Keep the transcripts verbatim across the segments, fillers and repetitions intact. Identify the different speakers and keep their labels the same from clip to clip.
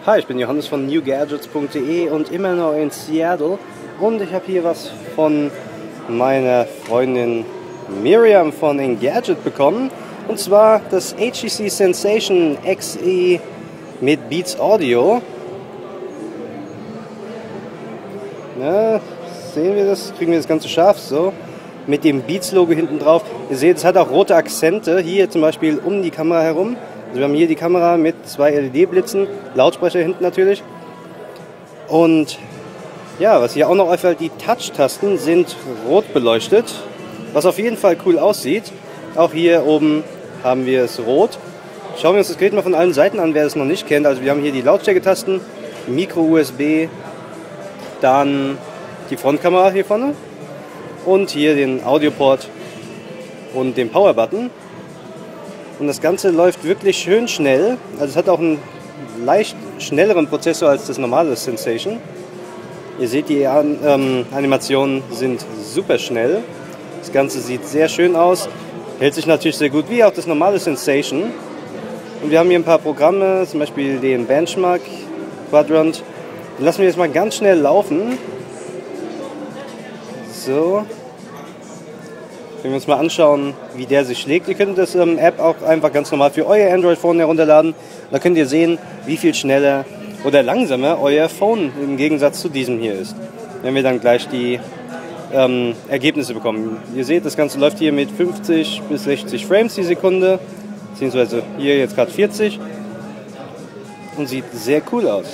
Speaker 1: Hi, ich bin Johannes von new gadgets punkt de und immer noch in Seattle und ich habe hier was von meiner Freundin Miriam von Engadget bekommen, und zwar das H T C Sensation X E mit Beats Audio. Ja, sehen wir das? Kriegen wir das Ganze scharf so? Mit dem Beats-Logo hinten drauf. Ihr seht, es hat auch rote Akzente, hier zum Beispiel um die Kamera herum. Also wir haben hier die Kamera mit zwei L E D-Blitzen, Lautsprecher hinten natürlich. Und ja, was hier auch noch auffällt, die Touch-Tasten sind rot beleuchtet, was auf jeden Fall cool aussieht. Auch hier oben haben wir es rot. Schauen wir uns das Gerät mal von allen Seiten an, wer es noch nicht kennt. Also wir haben hier die Lautstärke-Tasten, Micro-U S B, dann die Frontkamera hier vorne und hier den Audio-Port und den Power-Button. Und das Ganze läuft wirklich schön schnell. Also es hat auch einen leicht schnelleren Prozessor als das normale Sensation. Ihr seht, die An ähm, Animationen sind super schnell. Das Ganze sieht sehr schön aus. Hält sich natürlich sehr gut, wie auch das normale Sensation. Und wir haben hier ein paar Programme, zum Beispiel den Benchmark Quadrant. Den lassen wir jetzt mal ganz schnell laufen. So. Wenn wir uns mal anschauen, wie der sich schlägt. Ihr könnt das ähm, App auch einfach ganz normal für euer Android-Phone herunterladen. Da könnt ihr sehen, wie viel schneller oder langsamer euer Phone im Gegensatz zu diesem hier ist. Wenn wir dann gleich die ähm, Ergebnisse bekommen. Ihr seht, das Ganze läuft hier mit fünfzig bis sechzig Frames die Sekunde. Beziehungsweise hier jetzt gerade vierzig. Und sieht sehr cool aus.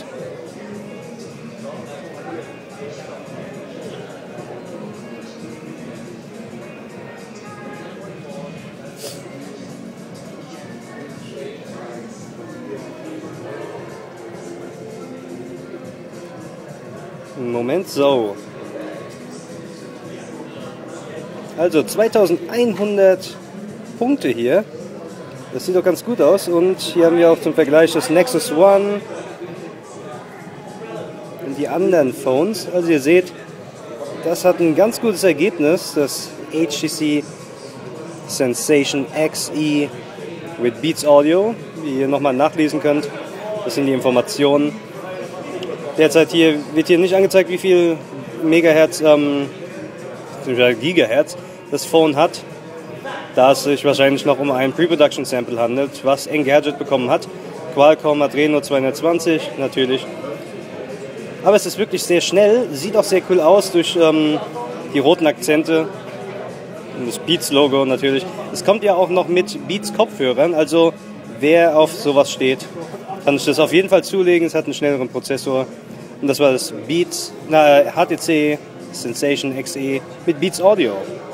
Speaker 1: Moment, so. Also zweitausendeinhundert Punkte hier. Das sieht doch ganz gut aus. Und hier haben wir auch zum Vergleich das Nexus One und die anderen Phones. Also ihr seht, das hat ein ganz gutes Ergebnis. Das H T C Sensation X E mit Beats Audio, wie ihr nochmal nachlesen könnt. Das sind die Informationen. Derzeit hier wird hier nicht angezeigt, wie viel Megahertz, ähm, Gigahertz das Phone hat, da es sich wahrscheinlich noch um ein Pre-Production-Sample handelt, was Engadget bekommen hat. Qualcomm Adreno zweihundertzwanzig natürlich. Aber es ist wirklich sehr schnell, sieht auch sehr cool aus durch ähm, die roten Akzente und das Beats-Logo natürlich. Es kommt ja auch noch mit Beats-Kopfhörern, also wer auf sowas steht, kann sich das auf jeden Fall zulegen. Es hat einen schnelleren Prozessor. Und das war das Beats, na, H T C Sensation X E mit Beats Audio.